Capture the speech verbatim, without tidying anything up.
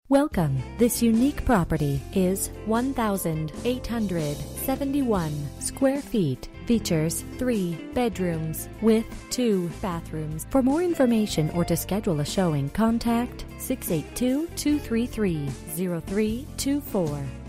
Welcome. This unique property is one thousand eight hundred seventy-one square feet. Features three bedrooms with two bathrooms. For more information or to schedule a showing, contact six eight two, two three three, zero three two four.